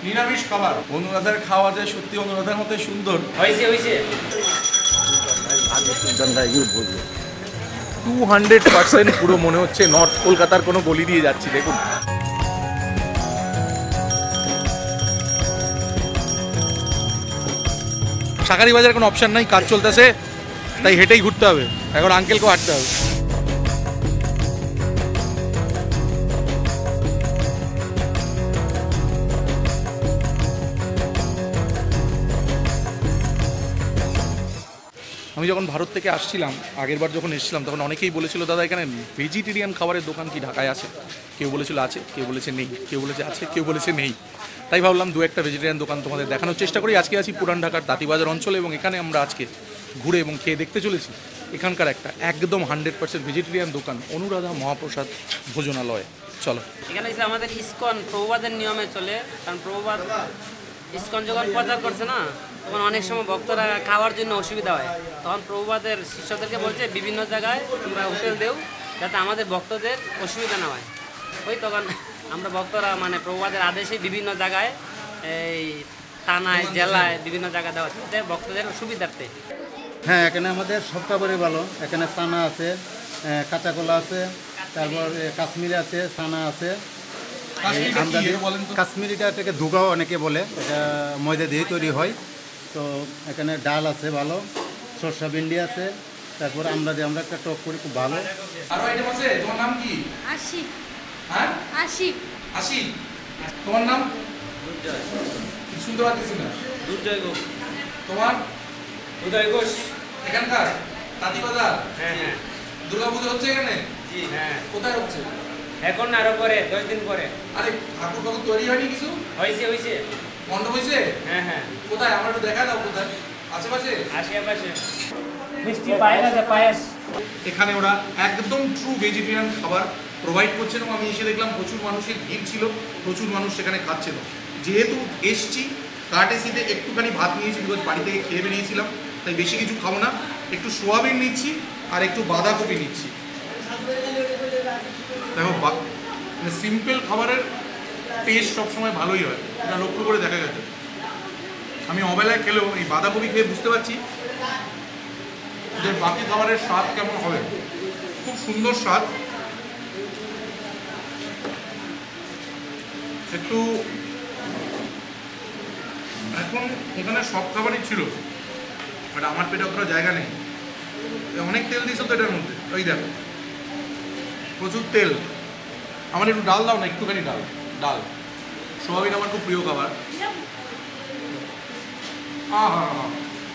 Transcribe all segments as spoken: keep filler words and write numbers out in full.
নিরামিষ খাবার। অনুরাধার খাওয়া যায় সত্যি অনুরাধার মতো সুন্দর হয়েছে হয়েছে টু হান্ড্রেড পার্সেন্ট পুরো মনে হচ্ছে নর্থ কলকাতার কোনো গলি দিয়ে যাচ্ছি। দেখুন শাকারি বাজার কোনো অপশান নাই, কাজ চলতেছে, তাই হেঁটেই ঘুরতে হবে। এখন আঙ্কেলকেও হাঁটতে হবে। আমি যখন ভারত থেকে আসছিলাম, আগের বার যখন এসেছিলাম, তখন অনেকেই বলেছিল দাদা এখানে ভেজিটেরিয়ান খাবারের দোকান কি ঢাকায় আছে? কেউ বলেছিল আছে, কেউ বলেছে নেই, কেউ বলেছে আছে, কেউ বলেছে নেই। তাই ভাবলাম দু একটা ভেজিটেরিয়ান দোকান তোমাদের দেখানোর চেষ্টা করি। আজকে আছি পুরান ঢাকার তাঁতিবাজার অঞ্চলে এবং এখানে আমরা আজকে ঘুরে এবং খেয়ে দেখতে চলেছি এখানকার একটা একদম হান্ড্রেড পার্সেন্ট ভেজিটেরিয়ান দোকান, অনুরাধা মহাপ্রসাদ ভোজনালয়। চলো। এখানে আমাদের ইসকন প্রভুবাদের নিয়মে চলে, কারণ প্রভুবাদ ইসকন যখন প্রচার করছে না, তখন অনেক সময় ভক্তরা খাওয়ার জন্য অসুবিধা হয়। তখন প্রভুবাদের শিষ্যদেরকে বলছে বিভিন্ন জায়গায় তোমরা হোটেল দেও, যাতে আমাদের ভক্তদের অসুবিধা না হয়। ওই তখন আমরা ভক্তরা মানে প্রভুবাদের আদেশে বিভিন্ন জায়গায় এই থানায় জেলায় বিভিন্ন জায়গায় দেওয়া হচ্ছে ভক্তদের সুবিধার্থে। হ্যাঁ, এখানে আমাদের সব খাবারই ভালো। এখানে সানা আছে, কাঁচা কলা আছে, তারপর কাশ্মীরি আছে, সানা আছে। আমরা কাশ্মীরিটা এটাকে ধুগাও অনেকে বলে, এটা ময়দা দিয়ে তৈরি হয়। তো এখানে ডাল আছে ভালো, সরষা ভিন্ডি আছে, তারপর আমরা যে আমরা একটা টক করি খুব ভালো। আরো আইটেম আছে। তোমার নাম কি? আশিক। হ্যাঁ আশিক। আশিক। তোমার নাম? দুর্জয়। শুনতে পাচ্ছি না। দুর্জয় ঘোষ। তোমার? উদয় ঘোষ। এখানকার তাঁতিবাজার? হ্যাঁ হ্যাঁ। দুর্গাপুজো হচ্ছে এখানে? জি হ্যাঁ। কোথায় হচ্ছে? এখন আরো পরে দশ দিন পরে। আরে ঠাকুর ফাকুর তৈরি হয়নি কিছু? হয়েছে হয়েছে। মণ্ডপ হয়েছে? হ্যাঁ হ্যাঁ। কোথায় আমরা একটু দেখা দাও। কোথায়? আশেপাশে? আশেপাশে। মিষ্টি পায়েস আছে, পায়েস। এখানে ওরা একদম ট্রু ভেজিটেরিয়ান খাবার প্রোভাইড করছেন এবং আমি এসে দেখলাম প্রচুর মানুষের ভিড় ছিল, প্রচুর মানুষ সেখানে খাচ্ছিল। যেহেতু এসছি কার্টেসিতে একটুখানি ভাত নিয়েছি, বিকজ বাড়ি থেকে খেয়ে বেরিয়েছিলাম, তাই বেশি কিছু খাবো না। একটু সোয়াবিন নিচ্ছি আর একটু বাঁধাকপি নিচ্ছি। দেখো মানে সিম্পল খাবারের টেস্ট সবসময় ভালোই হয়, এটা লক্ষ্য করে দেখা গেছে। আমি অবেলায় খেলেও এই বাঁধাকপি খেয়ে বুঝতে পারছি যে বাকি খাবারের স্বাদ কেমন হবে। খুব সুন্দর স্বাদ। একটু এখন এখানে সব খাবারই ছিল, বাট আমার পেটে অতটা জায়গা নেই। অনেক তেল দিয়েছে তো এটার মধ্যে, ওই দেখো প্রচুর তেল। আমার একটু ডাল দাও না, একটুখানি ডাল। ডাল সোয়াবিন আমার খুব প্রিয় খাবার। হ্যাঁ হ্যাঁ হ্যাঁ।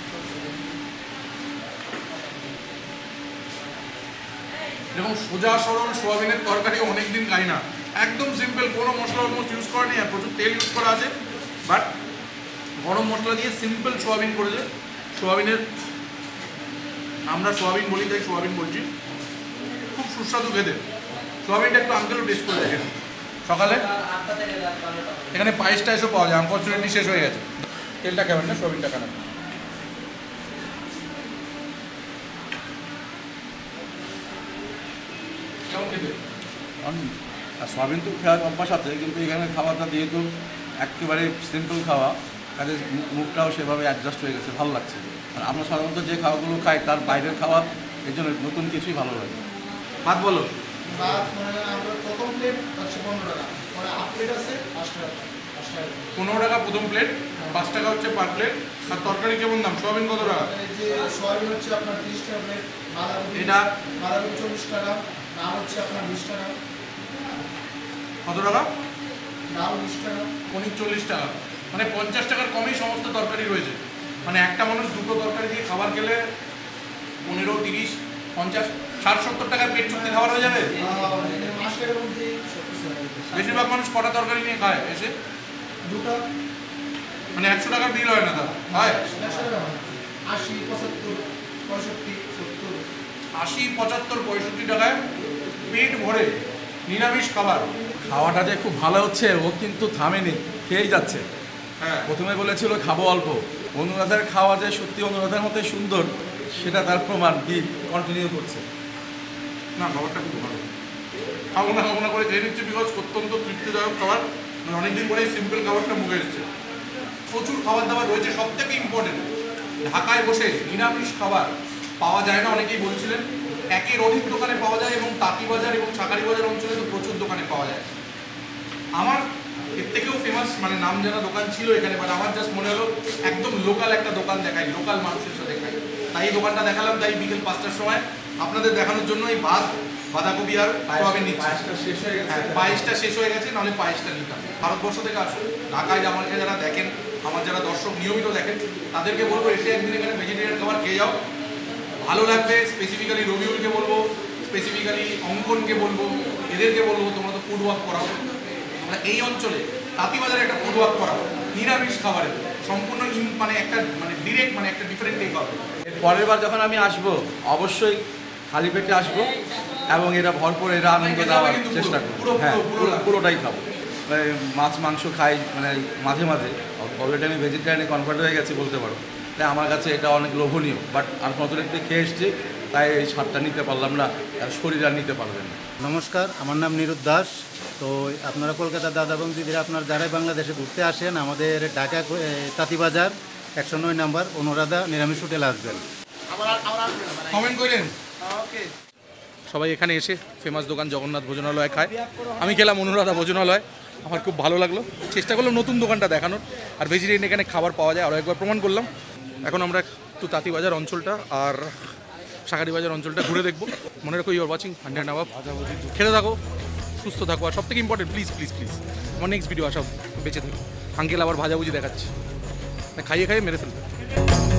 এরকম সোজা সরল সোয়াবিনের তরকারি অনেকদিন খাই না। একদম সিম্পল, কোনো মশলা অলমোস্ট ইউজ করা নেই, আর প্রচুর তেল ইউজ করা আছে, বাট গরম মশলা দিয়ে সিম্পল সোয়াবিন করেছে। সোয়াবিনের আমরা সোয়াবিন বলি, তাই সোয়াবিন বলছি। খুব সুস্বাদু খেতে। সোয়াবিনটা একটু আঙ্কেলও টেস্ট করে দেখেন সকালে। এখানে পায়েসটা এসব পাওয়া যায়, আনফর্চুনেটলি শেষ হয়ে গেছে। তেলটা খাবেন না, সোয়াবিনটা খান। কেমন খেতে? আর সোয়াবিন তো খাওয়ার অভ্যাস আছে, কিন্তু এখানে খাওয়াটা যেহেতু একেবারে সিম্পল খাওয়া, কাজে মুখটাও সেভাবে অ্যাডজাস্ট হয়ে গেছে, ভালো লাগছে। আর আমরা সাধারণত যে খাওয়াগুলো খাই তার বাইরের খাওয়া, এর জন্য নতুন কিছুই ভালো লাগে। ভাত বলো। পনেরো টাকা প্রথম প্লেট, পাঁচ টাকা হচ্ছে পার প্লেট। আর তরকারি কেমন দাম? সোয়াবিন কত টাকা? সোয়াবিন হচ্ছে আপনার তিরিশ টাকা প্লেট, এটা বাঁধাকপি চল্লিশ টাকা, ডাল হচ্ছে আপনার বিশ টাকা। কত টাকা? ডাল বিশ টাকা, পনির চল্লিশ টাকা, মানে পঞ্চাশ টাকার কমেই সমস্ত তরকারি রয়েছে। মানে একটা মানুষ দুটো তরকারি দিয়ে খাবার খেলে পনেরো তিরিশ পঞ্চাশ ষাট সত্তর টাকার পেট চুক্তি খাবার হয়ে যাবে। বেশিরভাগ মানুষ কটা তরকারি নিয়ে খায় এসে? দুটো। মানে একশো টাকার বিল হয় না তার? হয় আশি পঁচাত্তর পঁয়ষট্টি সত্তর। আশি পঁচাত্তর পঁয়ষট্টি টাকায় পেট ভরে নিরামিষ খাবার। খাওয়াটা যে খুব ভালো হচ্ছে ও কিন্তু থামেনি, খেয়েই যাচ্ছে। হ্যাঁ, প্রথমে বলেছিল খাবো অল্প। অনুরাধার খাওয়া যে সত্যি অনুরাধার মতো সুন্দর, সেটা তার প্রমাণ কি কন্টিনিউ করছে। না খাবারটা খুব ভালো। খাবো না খাবো না করে খেয়ে নিচ্ছে, বিকজ অত্যন্ত তৃপ্তিদায়ক খাবার। মানে অনেকদিন পরে সিম্পল খাবারটা মুখে এসছে। প্রচুর খাবার দাবার রয়েছে, সব থেকে ইম্পর্টেন্ট ঢাকায় বসে নিরামিষ খাবার পাওয়া যায় না, অনেকেই বলছিলেন। একের অধিক দোকানে পাওয়া যায় এবং তাঁতিবাজার এবং শাঁখারি বাজার অঞ্চলে তো প্রচুর দোকানে পাওয়া যায়। আমার এর থেকেও ফেমাস মানে নাম জানা দোকান ছিল এখানে, বাট আমার জাস্ট মনে হলো একদম লোকাল একটা দোকান দেখাই, লোকাল মানুষের সাথে দেখাই, তাই এই দোকানটা দেখালাম। তাই বিকেল পাঁচটার সময় আপনাদের দেখানোর জন্য এই ভাত বাঁধাকপি আর সোয়াবিন নিচ্ছি। শেষ হয়ে গেছে, পায়েসটা শেষ হয়ে গেছে, নাহলে পায়েসটা নিতাম। ভারতবর্ষ থেকে আসুন, ঢাকায় আমাকে যারা দেখেন, আমার যারা দর্শক নিয়মিত দেখেন, তাদেরকে বলবো এসে একদিন এখানে ভেজিটেরিয়ান খাবার খেয়ে যাও, ভালো লাগবে। স্পেসিফিক্যালি রবিউলকে বলবো, স্পেসিফিক্যালি অঙ্কনকে বলবো, এদেরকে বলবো তোমরা তো ফুড ওয়াক করাও, তোমরা এই অঞ্চলে তাঁতিবাজারে একটা ফুড ওয়াক করাও নিরামিষ খাবারের, সম্পূর্ণ ইন- মানে একটা মানে ডিরেক্ট মানে একটা ডিফারেন্ট টেক হবে। পরের বার যখন আমি আসবো অবশ্যই খালি পেটে আসবো এবং এটা ভরপুর এরা আনন্দ দেওয়ার কিন্তু পুরো, চেষ্টা পুরো, করবো। পুরো, হ্যাঁ পুরো, পুরো পুরো। পুরোটাই খাবো। মানে মাছ মাংস খাই মানে মাঝে মাঝে, অলরেডি আমি ভেজিটেরিয়ানে কনভার্ট হয়ে গেছি বলতে পারো, তাই আমার কাছে এটা অনেক লোভনীয়। বাট আর নতুন একটু খেয়ে এসছি, তাই এই স্বাদটা নিতে পারলাম না, আর শরীর আর নিতে পারবেন না। নমস্কার, আমার নাম নিরুদ দাস। তো আপনারা কলকাতার দাদা এবং দিদিরা আপনার যারাই বাংলাদেশে ঘুরতে আসেন, আমাদের ঢাকা এ, তাঁতিবাজার একশো নয় নাম্বার অনুরাধা নিরামিষ হোটেলে আসবেন। কমেন্ট করেন। সবাই এখানে এসে ফেমাস দোকান জগন্নাথ ভোজনালয় খায়, আমি খেলাম অনুরাধা ভোজনালয়, আমার খুব ভালো লাগলো। চেষ্টা করলাম নতুন দোকানটা দেখানোর, আর ভেজিটেরিয়ান এখানে খাবার পাওয়া যায় আরও একবার প্রমাণ করলাম। এখন আমরা একটু তাঁতিবাজার অঞ্চলটা আর শাঁখারি বাজার অঞ্চলটা ঘুরে দেখবো। মনে রাখো ইউর ওয়াচিং হান্ড্রেড নবাব। খেতে থাকো, সুস্থ থাকো, আর সব থেকে ইম্পর্টেন্ট প্লিজ প্লিজ প্লিজ আমার নেক্সট ভিডিও আসা বেঁচে থাকো। আঙ্কেল আবার ভাজাভুজি দেখাচ্ছে, খাইয়ে খাইয়ে মেরে ফেলবে।